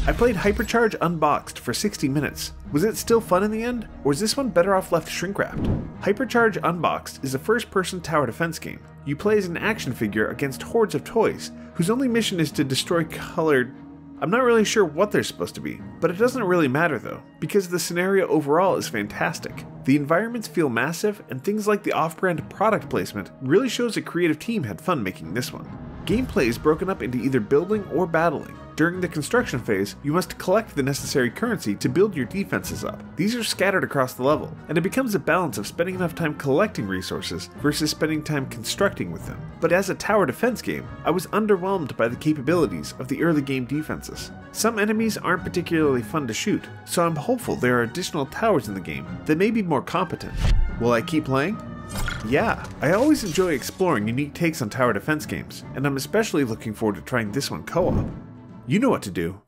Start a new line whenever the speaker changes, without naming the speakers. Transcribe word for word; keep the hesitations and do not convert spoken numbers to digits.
I played Hypercharge Unboxed for sixty minutes. Was it still fun in the end, or is this one better off left shrink-wrapped? Hypercharge Unboxed is a first-person tower defense game. You play as an action figure against hordes of toys, whose only mission is to destroy colored... I'm not really sure what they're supposed to be, but it doesn't really matter though, because the scenario overall is fantastic. The environments feel massive, and things like the off-brand product placement really shows a creative team had fun making this one. Gameplay is broken up into either building or battling. During the construction phase, you must collect the necessary currency to build your defenses up. These are scattered across the level, and it becomes a balance of spending enough time collecting resources versus spending time constructing with them. But as a tower defense game, I was underwhelmed by the capabilities of the early game defenses. Some enemies aren't particularly fun to shoot, so I'm hopeful there are additional towers in the game that may be more competent. Will I keep playing? Yeah, I always enjoy exploring unique takes on tower defense games, and I'm especially looking forward to trying this one co-op. You know what to do.